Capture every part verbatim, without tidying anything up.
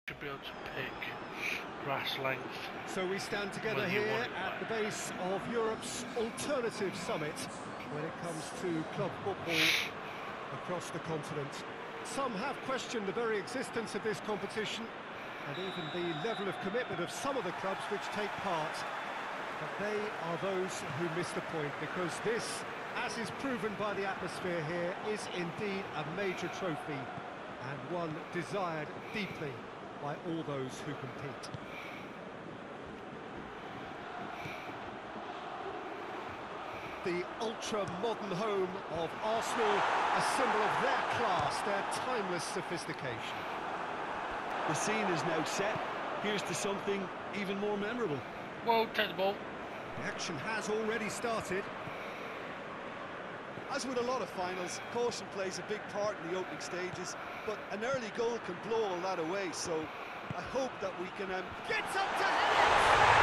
Should be able to pick grass length. So we stand together here at the base of Europe's alternative summit when it comes to club football across the continent. Some have questioned the very existence of this competition and even the level of commitment of some of the clubs which take part. But they are those who miss the point, because this, as is proven by the atmosphere here, is indeed a major trophy and one desired deeply by all those who compete. The ultra-modern home of Arsenal, a symbol of their class, their timeless sophistication. The scene is now set. Here's to something even more memorable. Well, take the ball. The action has already started. As with a lot of finals, caution plays a big part in the opening stages, but an early goal can blow all that away, so I hope that we can... Um... Gets up to head it!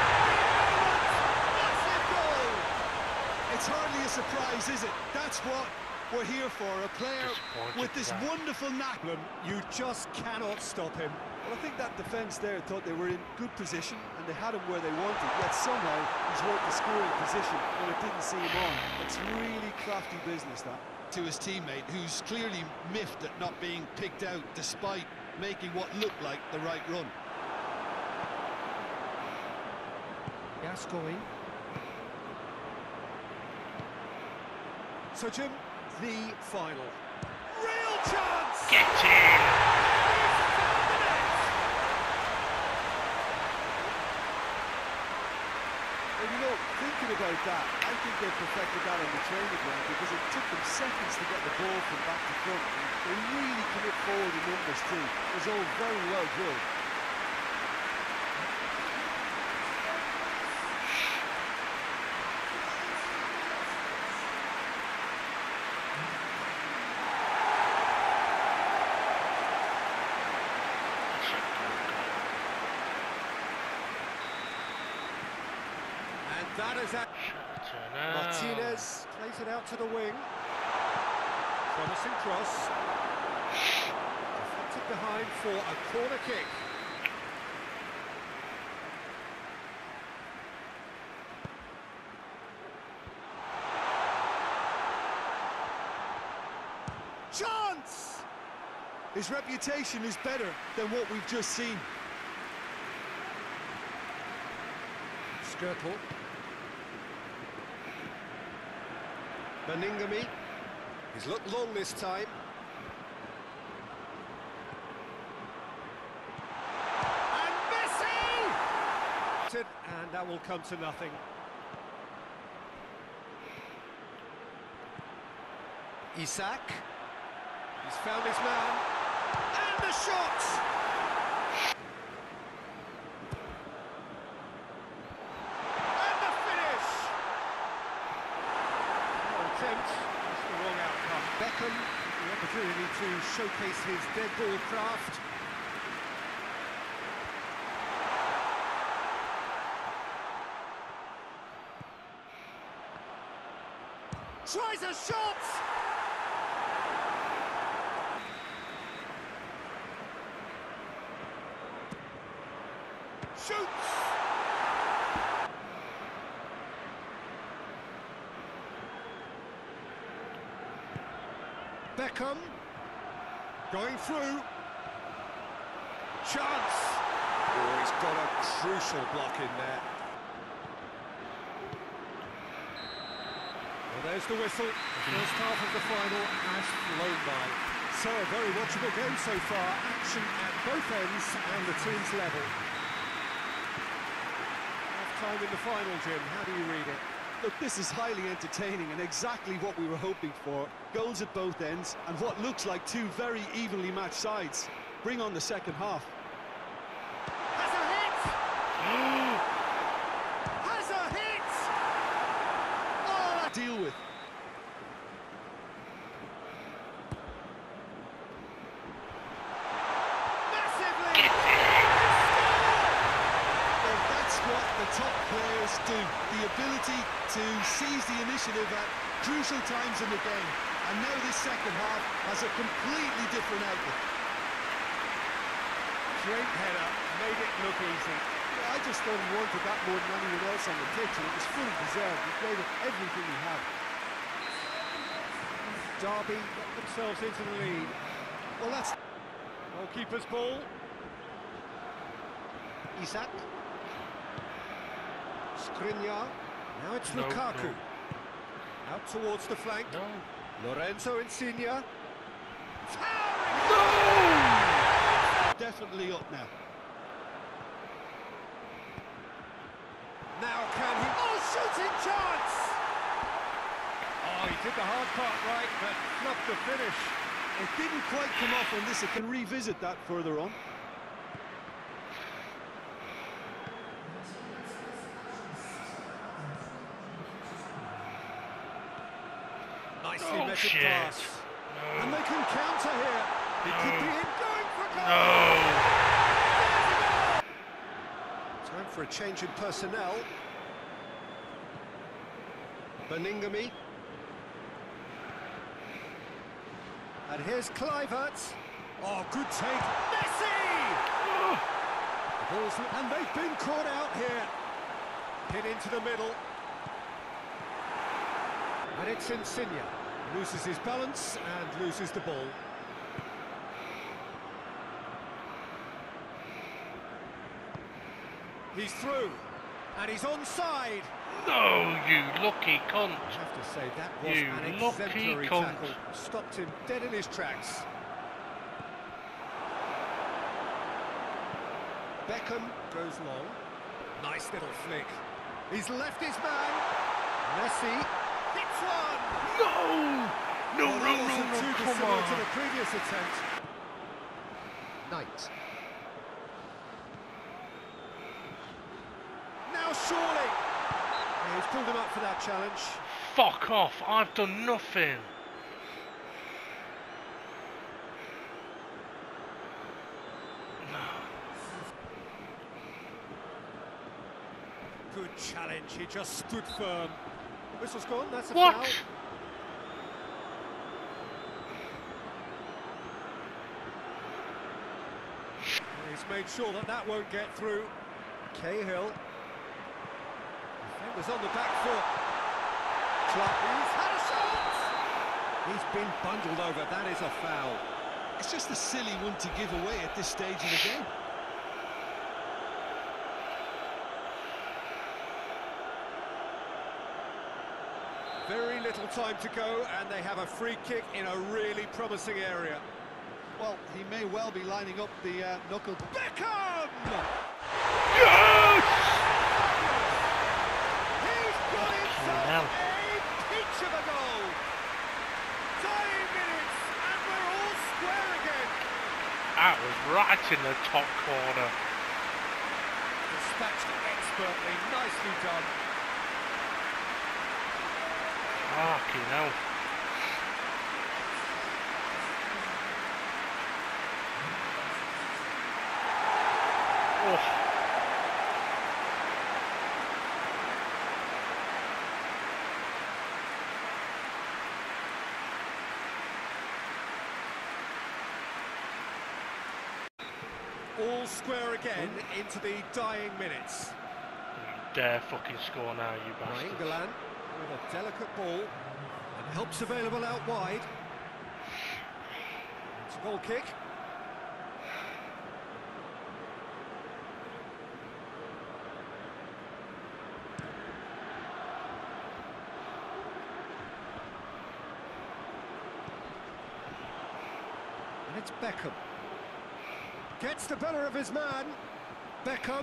Massive goal! It's hardly a surprise, is it? That's what we're here for, a player with this that. wonderful knack. You just cannot stop him. Well, I think that defence there thought they were in good position and they had him where they wanted, yet somehow he's worked the scoring position when it didn't see him on. It's really crafty business, that. To his teammate, who's clearly miffed at not being picked out despite making what looked like the right run. Gascoigne. So, Jim, the final. Real chance! Get in! And you know, thinking about that, I think they perfected that on the training ground, because it took them seconds to get the ball from back to front. And they really commit forward in numbers too. It was all very well drilled. That is that. Martinez plays it out to the wing. Promising cross. Deflected behind for a corner kick. Chance! His reputation is better than what we've just seen. Skirtle. Beningame. He's looked long this time. And Messi! And that will come to nothing. Isak. He's found his man. And the shot! That's the wrong outcome. Beckham, the opportunity to showcase his dead ball craft. Tries a shot! Shoots! Beckham going through. Chance. Oh, he's got a crucial block in there. Well, there's the whistle. The first half of the final has flown by. So, a very watchable game so far. Action at both ends and the team's level. Half time in the final, Jim. How do you read it? Look, this is highly entertaining and exactly what we were hoping for. Goals at both ends and what looks like two very evenly matched sides. Bring on the second half. Has a hit! Has a hit! Oh, deal with. Massively! Well, that's what the top players do. The ability to seize the initiative at crucial times in the game. And now this second half has a completely different outlook. Great header, made it look easy. Yeah, I just thought he wanted that more than anyone else on the pitch, and it was fully deserved. He gave it everything he had. Derby got themselves into the lead. Well, that's... Goalkeeper's ball. Isak. Skriniar. Now it's No, Lukaku. no. Out towards the flank. No. Lorenzo Insigne. Definitely up now. Now can he... Oh, shooting chance! Oh, he did the hard part right, but not the finish. It didn't quite come off on this. It can revisit that further on. Nicely Oh, measured shit. pass. No. And they can counter here. He No. could be in going for goal. No. Time for a change in personnel. Beningame. And here's Kluivert. Oh, good take. Messi! The ball's, and they've been caught out here. Hit into the middle. And it's Insigne. Loses his balance and loses the ball. He's through. And he's onside. No, you lucky cunt. I have to say, that was You an lucky exemplary cunt. tackle. Stopped him dead in his tracks. Beckham goes long. Nice little flick. He's left his man. Messi hits one. No! No, Well, no, that no, wasn't no, too come dissimilar to on. the previous attempt. Knight. Now surely. Yeah, he's pulled him up for that challenge. Fuck off, I've done nothing. Good challenge, he just stood firm. Whistle's gone, that's a What? foul. He's made sure that that won't get through. Cahill. Defenders on the back foot. Clark, he's had a shot! He's been bundled over, that is a foul. It's just a silly one to give away at this stage of the game. Very little time to go, and they have a free kick in a really promising area. Well, he may well be lining up the uh, knuckle. Beckham! Yes! He's got himself hell. a peach of a goal! Dying minutes, and we're all square again. That was right in the top corner. Dispatched expertly, nicely done. Fucking hell. Oh. All square again into the dying minutes. You dare fucking score now, you bastard. Nainggolan with a delicate ball and helps available out wide. It's a goal kick. And it's Beckham. Gets the better of his man. Beckham.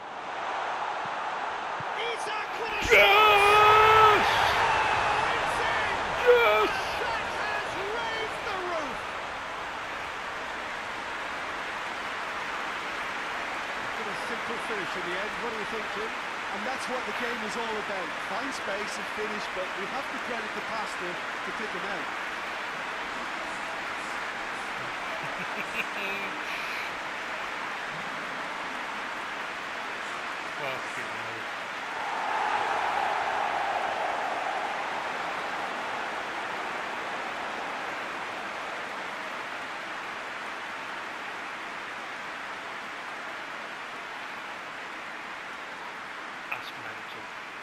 Isak with a shot! Yes! It's in! Yes! That has raised the roof! Been a simple finish in the end. What do you think, Jim? And that's what the game is all about. Find space and finish, but we have to credit the passer to pick him out. Fucking hell. That's mental.